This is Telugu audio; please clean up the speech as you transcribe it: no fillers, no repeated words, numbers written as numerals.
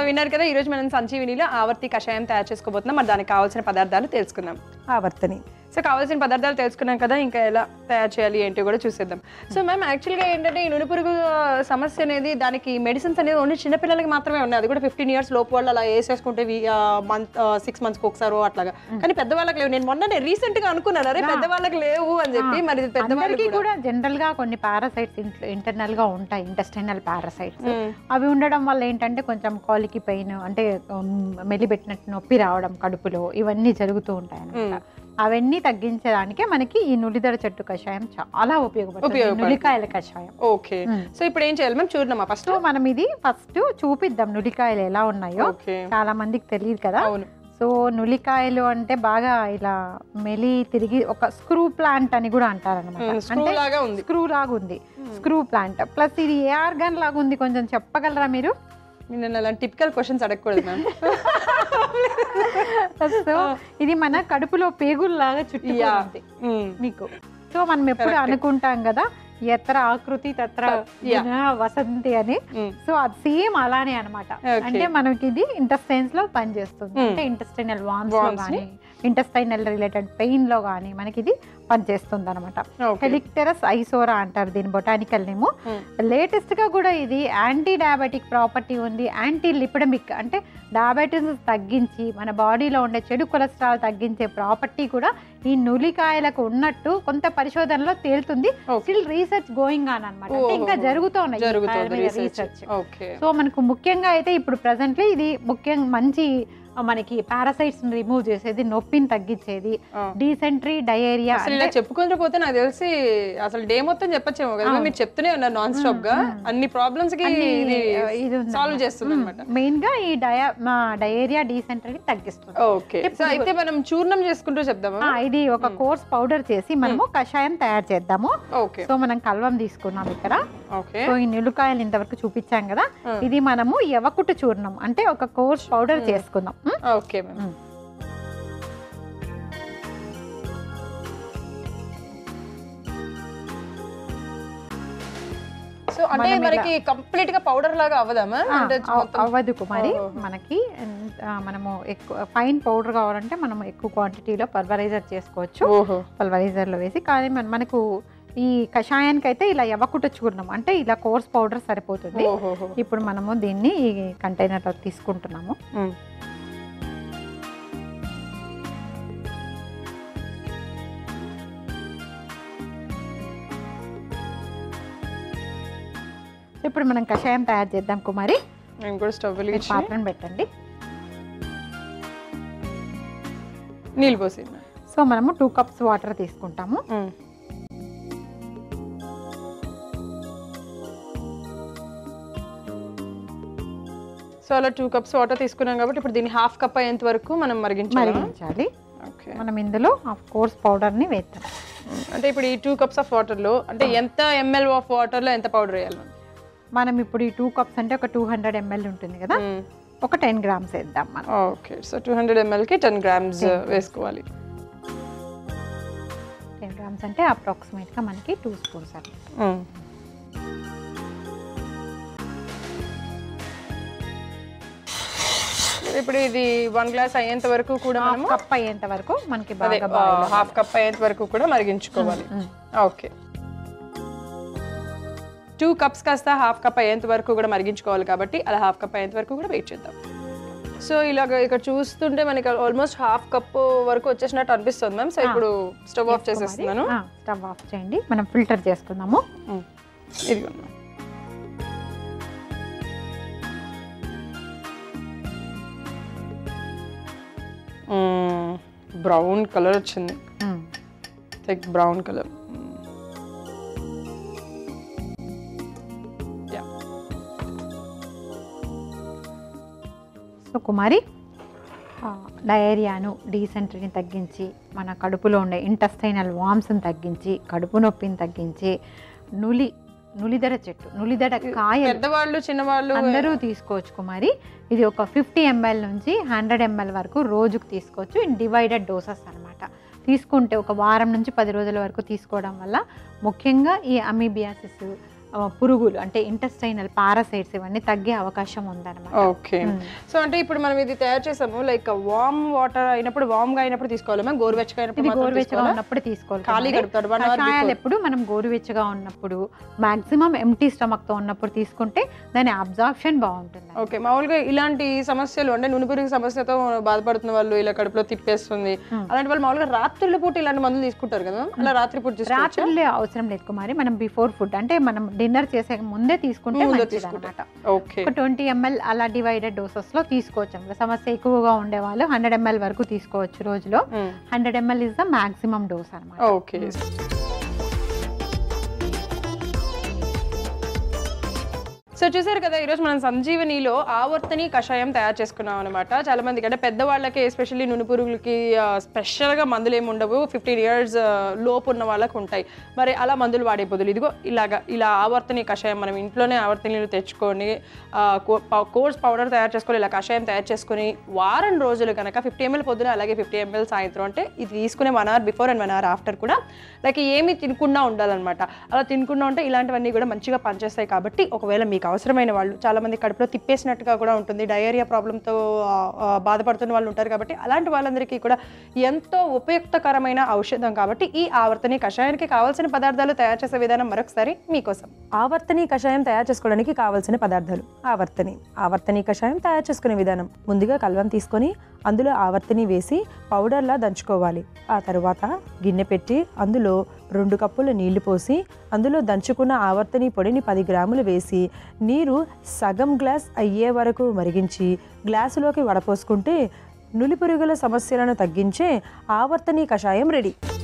విన్నారు కదా, ఈ రోజు మనం సంజీవినిలో ఆవర్తి కషాయం తయారు చేసుకోబోతున్నాం. మరి దానికి కావాల్సిన పదార్థాలు తెలుసుకుందాం. ఆవర్తని. సో కావాల్సిన పదార్థాలు తెలుసుకున్నాం కదా, ఇంకా ఎలా తయారు చేయాలి ఏంటి కూడా చూసేద్దాం. సో మ్యామ్, యాక్చువల్గా ఏంటంటే ఈ నుడి పురుగు సమస్య అనేది, దానికి మెడిసిన్స్ అనేది ఓన్లీ చిన్నపిల్లలకి మాత్రమే ఉన్నాయి. అది కూడా 15 years లోపు వాళ్ళు అలా వేసేసుకుంటే 6 months ఒకసారి అట్లాగా. కానీ పెద్దవాళ్ళకి లేవు. నేను మొన్న రీసెంట్గా అనుకున్నాను, అరే పెద్దవాళ్ళకి లేవు అని చెప్పి. మరి పెద్దవాళ్ళకి కూడా జనరల్ గా కొన్ని పారాసైట్స్ ఇంటర్నల్ గా ఉంటాయి, ఇంటెస్టైనల్ పారాసైట్స్. అవి ఉండడం వల్ల ఏంటంటే కొంచెం కాలికి పెయిన్, అంటే మెలిబెట్టినట్టు నొప్పి రావడం కడుపులో, ఇవన్నీ జరుగుతూ ఉంటాయి అన్నమాట. అవన్నీ తగ్గించడానికే మనకి ఈ నులిదర చెట్టు కషాయం చాలా ఉపయోగపడుతుంది, నులికాయల కషాయం. ఓకే, సో ఇప్పుడు ఏం చేయాలి మేము చూద్దామా? ఫస్ట్ మనం ఇది చూపిద్దాం నులికాయలు ఎలా ఉన్నాయో. చాలా మందికి తెలియదు కదా. సో నులికాయలు అంటే బాగా ఇలా మెలి తిరిగి ఒక స్క్రూ ప్లాంట్ అని కూడా అంటారు అనమాట. అంటే స్క్రూ లాగా ఉంది, స్క్రూ ప్లాంట్. ప్లస్ ఇది ఏ ఆర్గాన్ లాగా ఉంది, కొంచెం చెప్పగలరా మీరు? నేను అలాంటి టిపికల్ క్వశ్చన్స్ అడగకూడదు మ్యామ్. సో ఇది మన కడుపులో పేగుల్లాగా చుట్టుకుంది మీకు. సో మనం ఎప్పుడు అనుకుంటాం కదా, ఎత్ర ఆకృతి తత్ర వసంతి అని. సో అది సేమ్ అలానే అనమాట. అంటే మనకి ఇది ఇంటెస్టైన్స్ లో పనిచేస్తుంది. అంటే ఇంటెస్టైనల్ వామ్స్ లో కానీ, ఇంటెస్టైనల్ రిలేటెడ్ పెయిన్ లో కానీ మనకి ఇది పనిచేస్తుంది అనమాట. హెలిక్టెరస్ ఐసోరా అంటారు దీని బొటానికల్ నేమ్. లేటెస్ట్ గా కూడా ఇది యాంటీ డయాబెటిక్ ప్రాపర్టీ ఉంది, యాంటీ లిపిడమిక్, అంటే డయాబెటీస్ తగ్గించి మన బాడీలో ఉండే చెడు కొలెస్ట్రాల్ తగ్గించే ప్రాపర్టీ కూడా ఈ నులికాయలకు ఉన్నట్టు కొంత పరిశోధనలో తేలుతుంది. స్టిల్ రీసెర్చ్ గోయింగ్ ఆన్ అనమాట. అంటే ఇంకా జరుగుతున్నాయి రీసెర్చ్. సో మనకు ముఖ్యంగా అయితే ఇప్పుడు ప్రెసెంట్లీ ఇది ముఖ్యంగా మంచి మనకి పారాసైట్స్ రిమూవ్ చేసేది, నొప్పిని తగ్గించేది, డీసెంట్రీ, డయేరియా. ఇలా చెప్పుకుంటూ పోతే నాకు తెలిసి అసలు డే మొత్తం చెప్పచ్చేమో కదా. మీరు చెప్తూనే ఉన్నారు నాన్ స్టాప్ గా, అన్ని ప్రాబ్లమ్స్ కి ఇది సాల్వ్ చేస్తుంది అన్నమాట. మెయిన్ గా ఈ డయేరియా, డీసెంట్రీ తగ్గిస్తుంది. ఓకే, సో అయితే మనం చూర్ణం చేసుకుంటూ చెప్దామా? ఇది ఒక కోర్స్ పౌడర్ చేసి మనము కషాయం తయారు చేద్దాము. సో మనం కల్వం తీసుకున్నాం ఇక్కడ. సో ఈ నిలుకాయలు ఇంతవరకు చూపించాం కదా, ఇది మనము యవకుట చూర్ణం, అంటే ఒక కోర్స్ పౌడర్ చేసుకుందాం. Okay ma'am. సో అంటే మనకి కంప్లీట్ గా పౌడర్ లాగా అవ్వదామా? అవ్వదు కుమారి. మనకి మనము ఎక్కువ ఫైన్ పౌడర్ కావాలంటే మనం ఎక్కువ క్వాంటిటీలో పల్వరైజర్ చేసుకోవచ్చు, పల్వరైజర్ లో వేసి. కానీ మనకు ఈ కషాయానికి అయితే ఇలా యవకుట చూర్ణం, అంటే ఇలా కోర్స్ పౌడర్ సరిపోతుంది. ఇప్పుడు మనము దీన్ని ఈ కంటైనర్ లో తీసుకుంటున్నాము. ఇప్పుడు మనం కషాయం తయారు చేద్దాం కుమారి. నేను కూడా స్టవ్ వెలిగించి పాత్రను పెట్టండి. నీళ్ళు పోసి. సో మనము 2 cups వాటర్ తీసుకుంటాము. సో అలా 2 cups వాటర్ తీసుకున్నాం కాబట్టి ఇప్పుడు దీన్ని 1/2 cup అయ్యేంత వరకు మనం మరిగించాలి. మనం ఇందులో కోర్స్ పౌడర్ ని వేద్దాం. అంటే ఇప్పుడు ఈ 2 cups ఆఫ్ వాటర్ లో అంటే ఎంత ml ఆఫ్ వాటర్ లో ఎంత పౌడర్ వేయాలి మనం? ఇప్పుడు ఈ 2 cups అంటే ఒక 200 ml ఉంటుంది కదా, ఒక 10 grams వేద్దాం మనం. ఓకే, సో 200 ml కి 10 grams వేసుకోవాలి. 10 grams అంటే అప్రాక్సిమేట్ గా మనకి 2 spoons అని. ఇప్పుడు ఇది 1 glass అయ్యేంత వరకు కూడా మనం కప్ అయ్యేంత వరకు మనకి బాగా 1/2 cup అయ్యేంత వరకు కూడా మరిగించుకోవాలి. ఓకే, 2 cups కాస్త 1/2 cup అయ్యేంత వరకు కూడా మరిగించుకోవాలి కాబట్టి అలా 1/2 cup అయ్యేంత వరకు కూడా వెయిట్ చేద్దాం. సో ఇలాగ ఇక్కడ చూస్తుంటే మనకి ఆల్మోస్ట్ 1/2 cup వరకు వచ్చేసినట్టు అనిపిస్తుంది మ్యామ్. సో ఇప్పుడు స్టవ్ ఆఫ్ చేసేస్తున్నాను. స్టవ్ ఆఫ్ చేయండి, మనం ఫిల్టర్ చేసుకుందాము. ఇదిగోండి. బ్రౌన్ కలర్ వచ్చింది, థిక్ బ్రౌన్ కలర్. సో కుమారి, డయేరియాను, డీసెంట్రీని తగ్గించి, మన కడుపులో ఉండే ఇంటెస్టైనల్ వామ్స్ని తగ్గించి, కడుపు నొప్పిని తగ్గించి, నులిదర చెట్టు, నులిదర కాయ పెద్దవాళ్ళు చిన్నవాళ్ళు అందరూ తీసుకోవచ్చు కుమారి. ఇది ఒక 50 ml నుంచి 100 ml వరకు రోజుకు తీసుకోవచ్చు, ఇన్ డివైడెడ్ డోసెస్ అనమాట. తీసుకుంటే ఒక వారం నుంచి 10 రోజుల వరకు తీసుకోవడం వల్ల ముఖ్యంగా ఈ అమీబియాసిస్, పురుగులు అంటే ఇంటెస్టైనల్ పారాసైట్స్ ఇవన్నీ తగ్గే అవకాశం ఉందన్నమాట. ఓకే. సో అంటే ఇప్పుడు మనం ఇది తయారు చేసాము, లైక్ వామ్ వాటర్ అయినప్పుడు, వామ్ గా అయినప్పుడు తీసుకోవాలి మ్యామ్, గోరువెచ్చగా అయినప్పుడు గోరువెచ్చగా ఉన్నప్పుడు తీసుకోవాలి. ఖాళీ గడుపుతారు కషాయాలు ఎప్పుడు మనం గోరువెచ్చగా ఉన్నప్పుడు మాక్సిమం ఎంటీ స్టమక్ తో ఉన్నప్పుడు తీసుకుంటే దాని అబ్జార్ప్షన్ బాగుంటుంది. ఓకే. మామూలుగా ఇలాంటి సమస్యలు అంటే నునుపురుగు సమస్యతో బాధపడుతున్న వాళ్ళు, ఇలా కడుపులో తిప్పేస్తుంది అలాంటి వాళ్ళు మామూలుగా రాత్రుల పూట ఇలాంటి మందులు తీసుకుంటారు కదా, అలా రాత్రి పూట రాత్రులే అవసరం లేదు కుమారి, మనం బిఫోర్ ఫుడ్ అంటే మనం డిన్నర్ చేసే ముందే తీసుకుంటే మంచిదన్నమాట. ఓకే. 20 ml అలా డివైడెడ్ డోసెస్ లో తీసుకోవచ్చు. సమస్య ఎక్కువగా ఉండే వాళ్ళు 100 ml వరకు తీసుకోవచ్చు రోజులో. 100 ml is the maximum dose అన్నమాట. ఓకే. సో చూసారు కదా, ఈరోజు మనం సంజీవనిలో ఆవర్తని కషాయం తయారు చేసుకున్నాం అనమాట. చాలా మందికి అంటే పెద్దవాళ్ళకి, ఎస్పెషల్లీ నునుపురుగులకి స్పెషల్గా మందులు ఏమి ఉండవు, 15 years లోపు ఉన్న వాళ్ళకి ఉంటాయి. మరి అలా మందులు వాడే బదులు ఇదిగో ఇలా ఆవర్తని కషాయం మనం ఇంట్లోనే ఆవర్తనీలు తెచ్చుకొని కోర్స్ పౌడర్ తయారు చేసుకొని ఇలా కషాయం తయారు చేసుకొని వారం రోజులు కనుక 50 ml పొద్దున అలాగే 50 ml సాయంత్రం, అంటే ఇది తీసుకునే 1 hour before and 1 hour after కూడా లైక్ ఏమీ తినకుండా ఉండాలన్నమాట. అలా తినకుండా ఉంటే ఇలాంటివన్నీ కూడా మంచిగా పనిచేస్తాయి. కాబట్టి ఒకవేళ మీకు అవసరమైన వాళ్ళు, చాలా మంది కడుపులో తిప్పేసినట్టుగా కూడా ఉంటుంది, డయేరియా ప్రాబ్లంతో బాధపడుతున్న వాళ్ళు ఉంటారు. కాబట్టి అలాంటి వాళ్ళందరికీ కూడా ఎంతో ఉపయుక్తకరమైన ఔషధం. కాబట్టి ఈ ఆవర్తని కషాయానికి కావాల్సిన పదార్థాలు, తయారు చేసే విధానం మరొకసారి మీకోసం. ఆవర్తని కషాయం తయారు చేసుకోవడానికి కావాల్సిన పదార్థాలు: ఆవర్తని కషాయం తయారు చేసుకునే విధానం: ముందుగా కల్వం తీసుకొని అందులో ఆవర్తని వేసి పౌడర్లా దంచుకోవాలి. ఆ తర్వాత గిన్నె పెట్టి అందులో 2 కప్పుల నీళ్లు పోసి అందులో దంచుకున్న ఆవర్తని పొడిని 10 గ్రాములు వేసి నీరు సగం గ్లాస్ అయ్యే వరకు మరిగించి గ్లాసులోకి వడపోసుకుంటే నులిపురుగుల సమస్యలను తగ్గించే ఆవర్తని కషాయం రెడీ.